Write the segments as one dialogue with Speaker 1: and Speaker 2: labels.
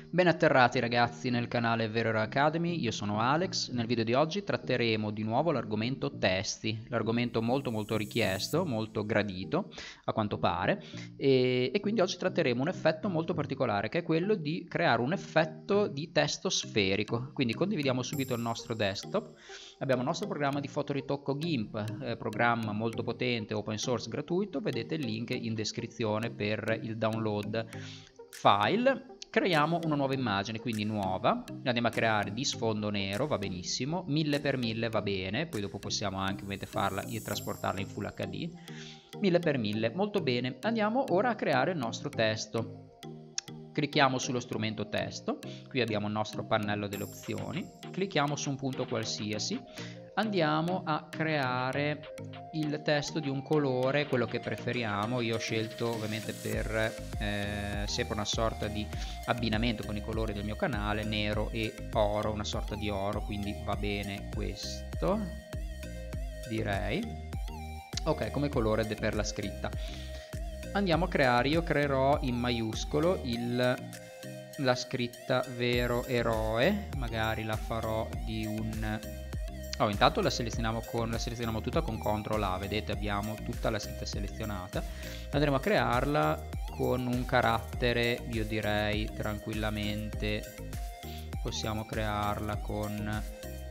Speaker 1: Ben atterrati ragazzi nel canale Vero Hero Academy, io sono Alex. Nel video di oggi tratteremo di nuovo l'argomento testi, l'argomento molto richiesto, molto gradito a quanto pare, e quindi oggi tratteremo un effetto molto particolare che è quello di creare un effetto di testo sferico. Quindi condividiamo subito il nostro desktop, abbiamo il nostro programma di fotoritocco GIMP, programma molto potente, open source, gratuito, vedete il link in descrizione per il download. File, creiamo una nuova immagine, quindi nuova, la andiamo a creare di sfondo nero, va benissimo, 1000x1000 va bene, poi dopo possiamo anche ovviamente farla e trasportarla in Full HD, 1000x1000, molto bene. Andiamo ora a creare il nostro testo. Clicchiamo sullo strumento testo, qui abbiamo il nostro pannello delle opzioni, clicchiamo su un punto qualsiasi, andiamo a creare il testo di un colore, quello che preferiamo. Io ho scelto ovviamente per sempre una sorta di abbinamento con i colori del mio canale, nero e oro, una sorta di oro, quindi va bene questo, direi. Ok, come colore per la scritta. Andiamo a creare, io creerò in maiuscolo la scritta Vero Eroe, magari la farò di un... Oh, intanto la selezioniamo tutta con CTRL A, vedete abbiamo tutta la scritta selezionata. Andremo a crearla con un carattere, io direi tranquillamente, possiamo crearla con...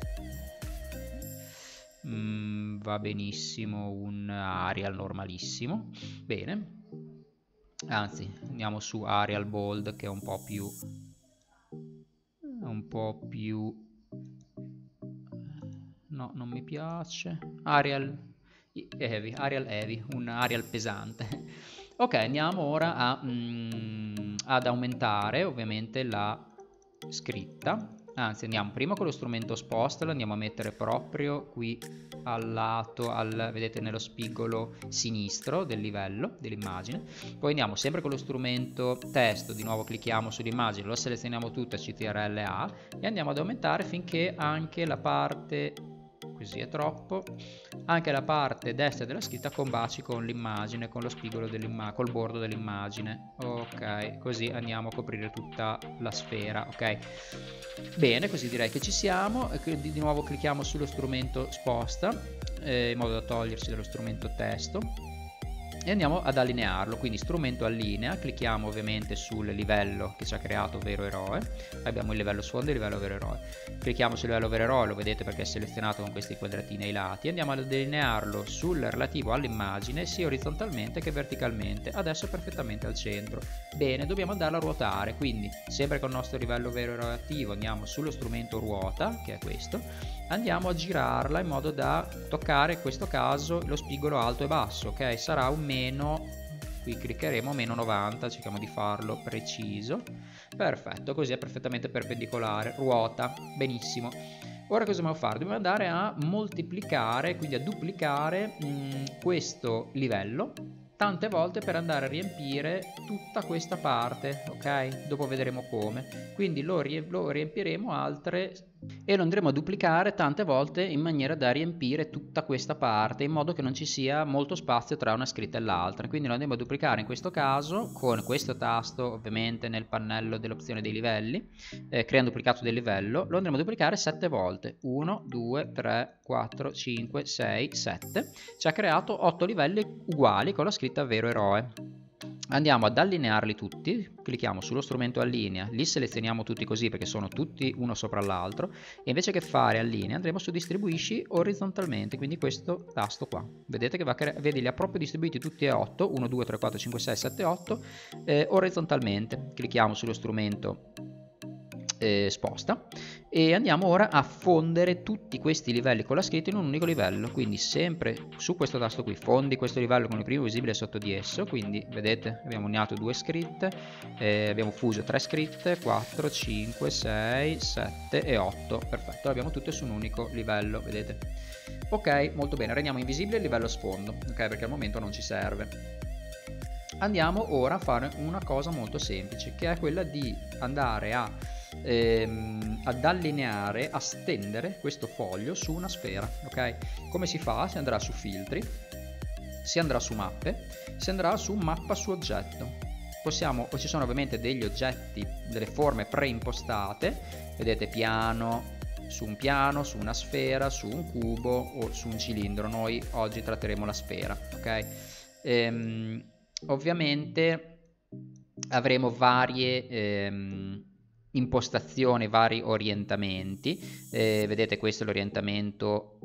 Speaker 1: va benissimo, un Arial normalissimo, bene. Anzi, andiamo su Arial Bold che è un po' più no, non mi piace. Arial Heavy, un Arial pesante. Ok, andiamo ora ad aumentare ovviamente la scritta. Anzi, andiamo prima con lo strumento sposta, lo andiamo a mettere proprio qui al lato, vedete nello spigolo sinistro del livello dell'immagine. Poi andiamo sempre con lo strumento testo, di nuovo clicchiamo sull'immagine, lo selezioniamo tutta, CTRL A, e andiamo ad aumentare finché anche la parte, così è troppo, anche la parte destra della scritta combaci con l'immagine, con lo spigolo dell'immagine, col bordo dell'immagine. Ok, così andiamo a coprire tutta la sfera. Ok, bene, così direi che ci siamo. Di nuovo clicchiamo sullo strumento sposta, in modo da togliersi dallo strumento testo, e andiamo ad allinearlo. Quindi strumento allinea, clicchiamo ovviamente sul livello che ci ha creato Vero Eroe, abbiamo il livello sfondo e il livello Vero Eroe, clicchiamo sul livello Vero Eroe, lo vedete perché è selezionato con questi quadratini ai lati, andiamo ad allinearlo sul relativo all'immagine sia orizzontalmente che verticalmente. Adesso è perfettamente al centro. Bene, dobbiamo andarlo a ruotare, quindi sempre con il nostro livello Vero Eroe attivo andiamo sullo strumento ruota, che è questo, andiamo a girarla in modo da toccare in questo caso lo spigolo alto e basso. Ok, sarà un meno, qui cliccheremo meno 90, cerchiamo di farlo preciso, perfetto, così è perfettamente perpendicolare, ruota, benissimo. Ora cosa dobbiamo fare? Dobbiamo andare a moltiplicare, quindi a duplicare questo livello tante volte per andare a riempire tutta questa parte, ok? Dopo vedremo come. Quindi lo riempiremo altre e lo andremo a duplicare tante volte in maniera da riempire tutta questa parte, in modo che non ci sia molto spazio tra una scritta e l'altra. Quindi lo andremo a duplicare in questo caso con questo tasto, ovviamente nel pannello dell'opzione dei livelli, crea un duplicato del livello, lo andremo a duplicare 7 volte. 1, 2, 3, 4, 5, 6, 7. Ci ha creato 8 livelli uguali con la scritta Vero Eroe. Andiamo ad allinearli tutti, clicchiamo sullo strumento allinea, li selezioniamo tutti così perché sono tutti uno sopra l'altro, e invece che fare allinea andremo su distribuisci orizzontalmente, quindi questo tasto qua. Vedete che vedi, li ha proprio distribuiti tutti e 8, 1, 2, 3, 4, 5, 6, 7, 8, orizzontalmente. Clicchiamo sullo strumento sposta e andiamo ora a fondere tutti questi livelli con la scritta in un unico livello. Quindi sempre su questo tasto qui, fondi questo livello con il primo visibile sotto di esso. Quindi vedete abbiamo uniato 2 scritte, abbiamo fuso 3 scritte, 4, 5, 6, 7 e 8, perfetto, le abbiamo tutte su un unico livello, vedete. Ok, molto bene, rendiamo invisibile il livello sfondo, ok, perché al momento non ci serve. Andiamo ora a fare una cosa molto semplice, che è quella di andare ad allineare, a stendere questo foglio su una sfera. Ok, come si fa? Si andrà su filtri, si andrà su mappe, si andrà su mappa su oggetto, ci sono ovviamente degli oggetti, delle forme preimpostate, vedete, piano, su una sfera, su un cubo o su un cilindro. Noi oggi tratteremo la sfera, ok? Ovviamente avremo varie impostazioni, vari orientamenti. Vedete, questo è l'orientamento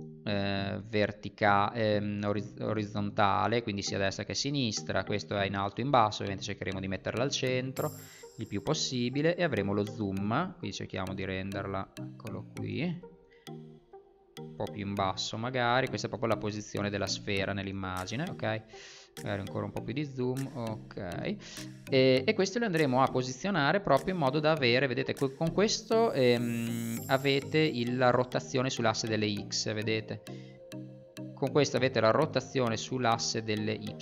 Speaker 1: orizzontale, quindi sia a destra che a sinistra. Questo è in alto e in basso, ovviamente cercheremo di metterla al centro il più possibile, e avremo lo zoom, quindi cerchiamo di renderla, eccolo qui, un po' più in basso magari. Questa è proprio la posizione della sfera nell'immagine, ok? Magari ancora un po' più di zoom, ok, e questo lo andremo a posizionare proprio in modo da avere, vedete, con questo avete la rotazione sull'asse delle X, vedete, con questo avete la rotazione sull'asse delle Y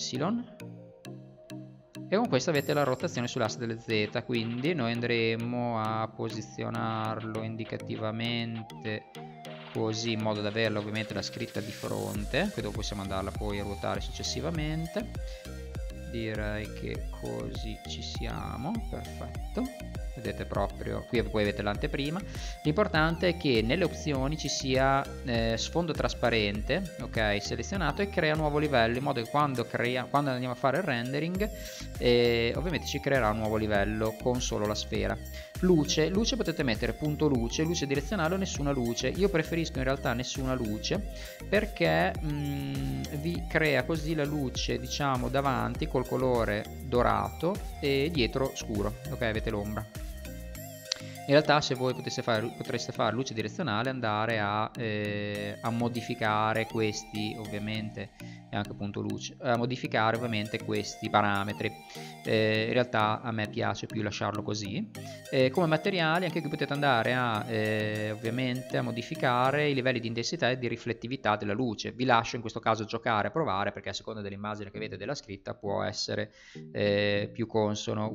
Speaker 1: e con questo avete la rotazione sull'asse delle Z, quindi noi andremo a posizionarlo indicativamente così, in modo da averla ovviamente la scritta di fronte, che dopo possiamo andarla poi a ruotare successivamente. Direi che così ci siamo, perfetto. Vedete, proprio qui poi avete l'anteprima. L'importante è che nelle opzioni ci sia sfondo trasparente, ok, selezionato, e crea nuovo livello, in modo che quando andiamo a fare il rendering ovviamente ci creerà un nuovo livello con solo la sfera. Luce potete mettere punto luce direzionale o nessuna luce. Io preferisco in realtà nessuna luce, perché vi crea così la luce, diciamo, davanti col colore dorato e dietro scuro, ok, avete l'ombra. In realtà, se voi potreste fare luce direzionale, andare a modificare questi, ovviamente, e anche punto luce, a modificare ovviamente questi parametri. In realtà a me piace più lasciarlo così. Come materiali, anche qui potete andare ovviamente a modificare i livelli di intensità e di riflettività della luce. Vi lascio in questo caso giocare a provare, perché a seconda dell'immagine che avete della scritta può essere più consono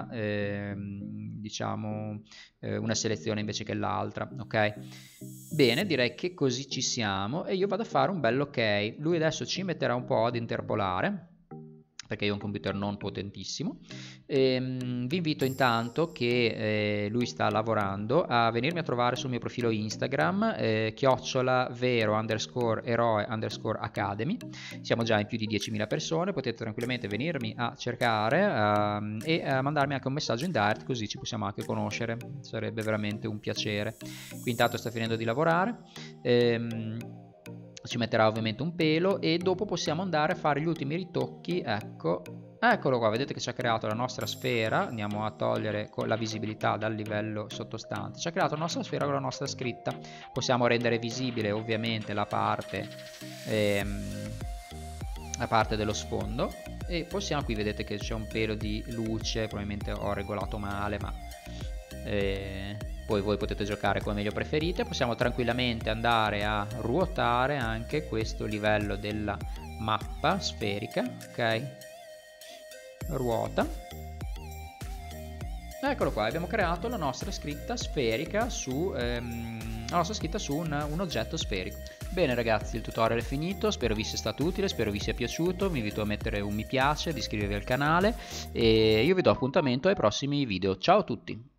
Speaker 1: diciamo una selezione invece che l'altra, ok? Bene, direi che così ci siamo, e io vado a fare un bel ok. Lui adesso ci metterà un po' ad interpolare, perché io ho un computer non potentissimo. Vi invito intanto, che lui sta lavorando, a venirmi a trovare sul mio profilo Instagram, @vero_eroe_academy. Siamo già in più di 10.000 persone, potete tranquillamente venirmi a cercare e mandarmi anche un messaggio in direct, così ci possiamo anche conoscere, sarebbe veramente un piacere. Qui intanto sta finendo di lavorare, ci metterà ovviamente un pelo, e dopo possiamo andare a fare gli ultimi ritocchi. Eccolo qua, vedete che ci ha creato la nostra sfera. Andiamo a togliere la visibilità dal livello sottostante. Ci ha creato la nostra sfera con la nostra scritta. Possiamo rendere visibile ovviamente la parte dello sfondo, e possiamo, qui vedete che c'è un pelo di luce, probabilmente ho regolato male, ma poi voi potete giocare come meglio preferite. Possiamo tranquillamente andare a ruotare anche questo livello della mappa sferica, ok? Ruota. Eccolo qua, abbiamo creato la nostra scritta sferica su un oggetto sferico. Bene ragazzi, il tutorial è finito, spero vi sia stato utile, spero vi sia piaciuto. Vi invito a mettere un mi piace, ad iscrivervi al canale, e io vi do appuntamento ai prossimi video. Ciao a tutti!